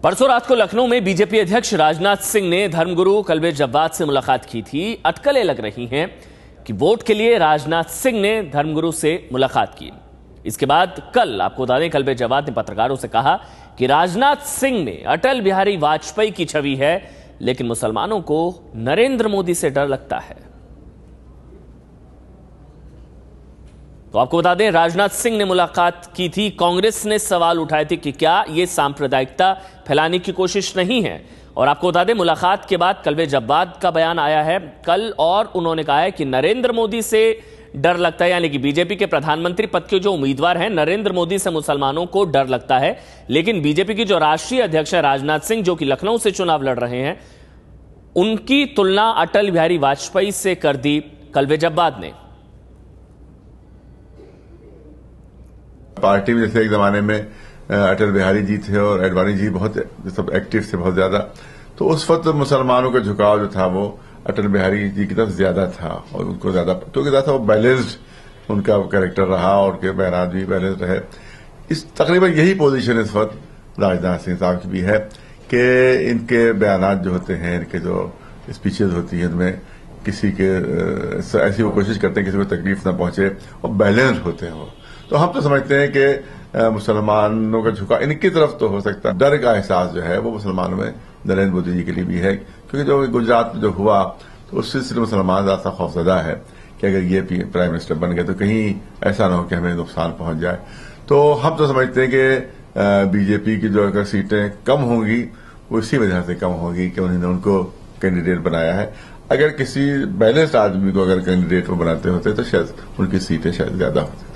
परसों रात को लखनऊ में बीजेपी अध्यक्ष राजनाथ सिंह ने धर्मगुरु कल्बे जव्वाद से मुलाकात की थी। अटकलें लग रही हैं कि वोट के लिए राजनाथ सिंह ने धर्मगुरु से मुलाकात की। इसके बाद कल आपको बता दें, कल्बे जव्वाद ने पत्रकारों से कहा कि राजनाथ सिंह में अटल बिहारी वाजपेयी की छवि है, लेकिन मुसलमानों को नरेंद्र मोदी से डर लगता है। तो आपको बता दें, राजनाथ सिंह ने मुलाकात की थी। कांग्रेस ने सवाल उठाए थे कि क्या यह सांप्रदायिकता फैलाने की कोशिश नहीं है। और आपको बता दें, मुलाकात के बाद कल्बे जव्वाद का बयान आया है कल, और उन्होंने कहा है कि नरेंद्र मोदी से डर लगता है, यानी कि बीजेपी के प्रधानमंत्री पद के जो उम्मीदवार हैं नरेंद्र मोदी से मुसलमानों को डर लगता है। लेकिन बीजेपी की जो राष्ट्रीय अध्यक्ष है राजनाथ सिंह, जो कि लखनऊ से चुनाव लड़ रहे हैं, उनकी तुलना अटल बिहारी वाजपेयी से कर दी कल्बे जव्वाद ने। पार्टी में जैसे एक जमाने में अटल बिहारी जी थे और अडवाणी जी बहुत सब एक्टिव थे बहुत ज्यादा, तो उस वक्त मुसलमानों का झुकाव जो था वो अटल बिहारी जी की तरफ ज्यादा था और उनको ज्यादा क्योंकि वो बैलेंस्ड उनका कैरेक्टर रहा और उनके बयान भी बैलेंस्ड रहे। इस तकरीबन यही पोजीशन इस वक्त राजनाथ सिंह साहब की भी है कि इनके बयान जो होते हैं, इनके जो स्पीचेज होती हैं, इनमें किसी के ऐसी वो कोशिश करते हैं किसी को तकलीफ न पहुंचे और बैलेंस्ड होते हैं वो। तो हम तो समझते हैं कि मुसलमानों का झुकाव इनकी तरफ तो हो सकता है। डर का एहसास जो है वो मुसलमानों में नरेंद्र मोदी जी के लिए भी है, क्योंकि जो गुजरात में जो हुआ तो उस सिलसिले में मुसलमान ज्यादा खौफजदा है कि अगर ये प्राइम मिनिस्टर बन गए तो कहीं ऐसा ना हो कि हमें नुकसान पहुंच जाए। तो हम तो समझते हैं कि बीजेपी की जो अगर सीटें कम होंगी वो इसी वजह से कम होगी कि उन्होंने उनको कैंडिडेट बनाया है। अगर किसी बैलेंस्ड आदमी को अगर कैंडिडेट वो बनाते होते तो शायद उनकी सीटें शायद ज्यादा होती।